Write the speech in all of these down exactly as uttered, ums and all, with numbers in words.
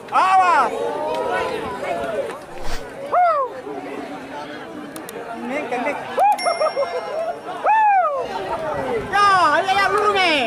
Awas. Nih, kendek. Ya, lihat dulu nih.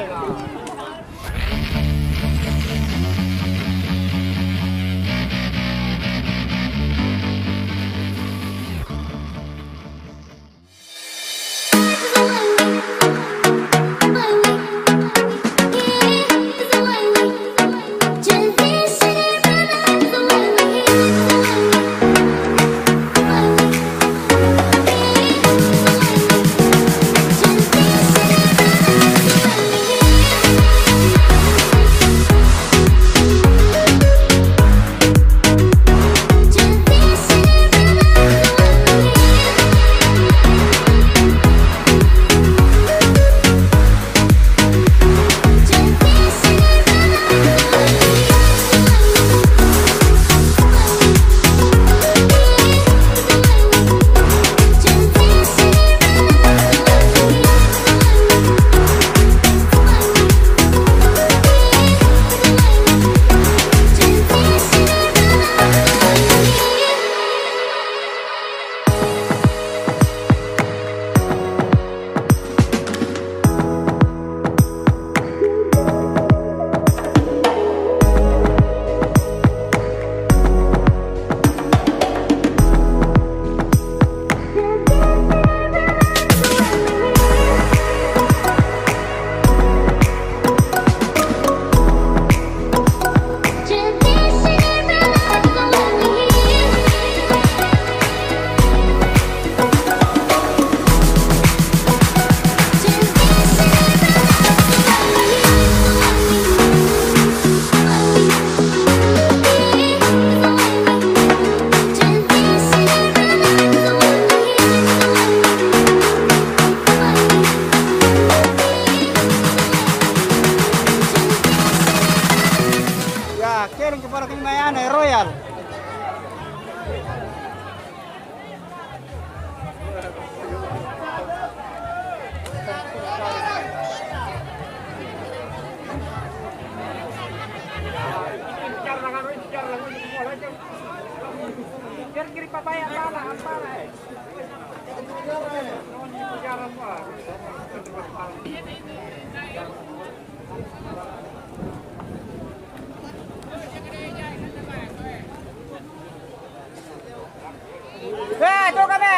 Eh, tuh kami.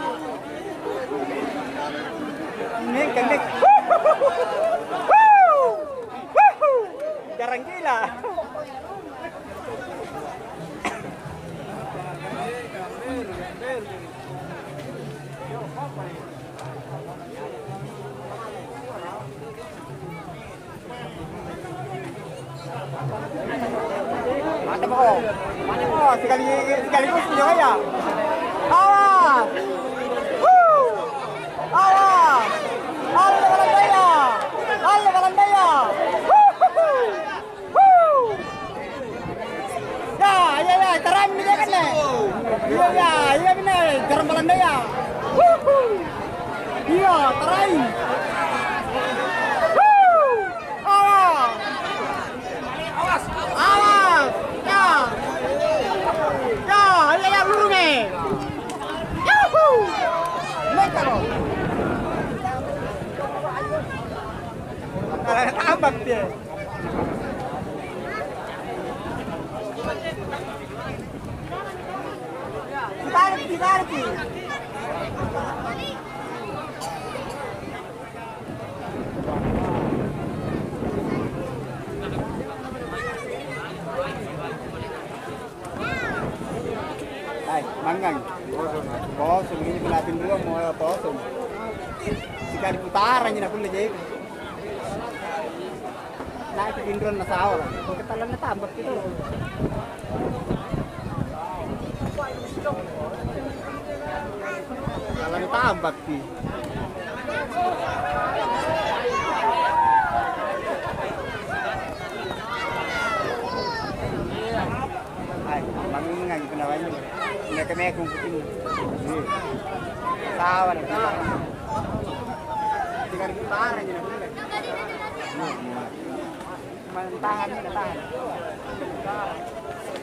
Ini kendek. Jarang gila. Mantap kok. Mantap kok. Sekali sekaligus juga ya. Awas. Wuh. Awas. Halo Balandaya. Halo Balandaya. Wuh. Ya, ya ya, terang ni kan ni. Iya ya, iya benar. Terang Balandaya. Wuh. Iya, terang. Awas, ya, ya, lihat dulu nih. Yuhu, mereka loh. Tambak dia. Ditarik, ditarik. Manggang, kosong ini pelatih dua mau kosong. Jika diputaran jadi aku lejek. Naik ke indron nasawal, ketalannya tambak gitu. Kalau tambak sih. Bangun gitu namanya. Mereka mereka kumputin. Sawan. Jika diputaran jadi aku lejek. Tahan, tahan.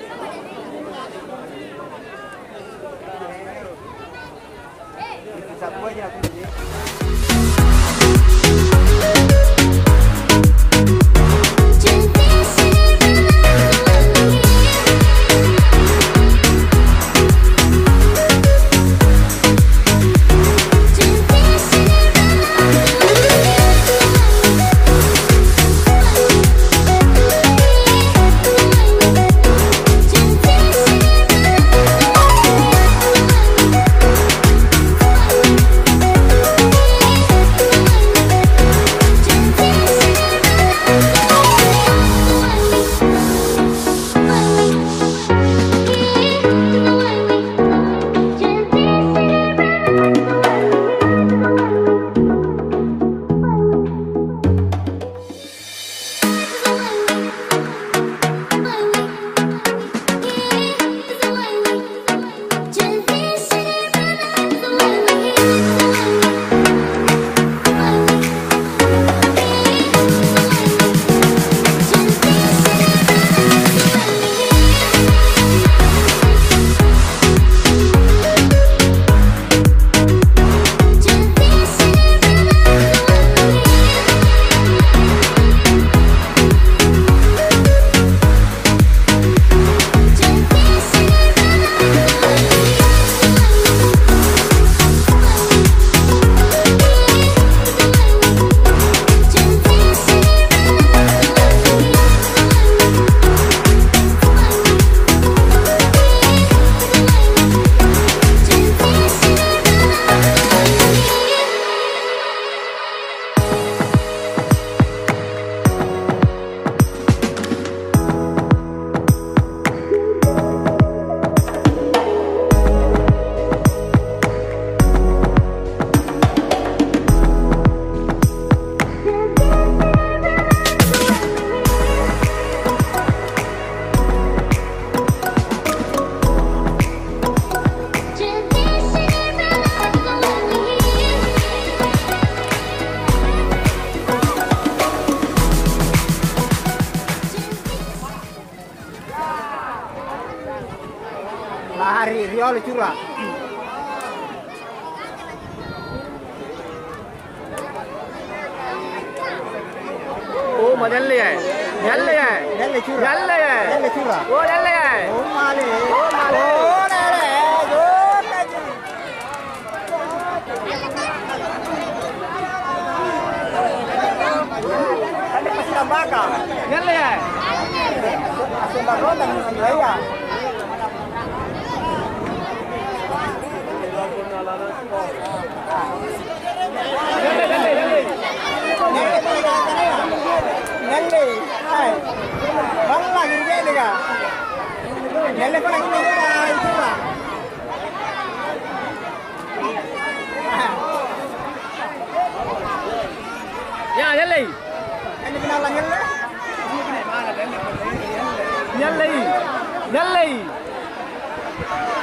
Lari, riol curah. Oh, mau nyale ya? Nyale ya? Nyale curah. Nyale ya? Nyale curah. Oh, nyale ya? Oh, male. Oh, male. Oh, nale. Oh, kaji. Ada pasti tambaka. Nyale ya? Pasti tambaka dan ya. Nyale, nyale, nyale. Nyale. Hai. Bang lagi dia ni ka. Nyale ko lagi ni itu lah. Ya, nyale. Ini kenal nyale. Nyale. Nyale.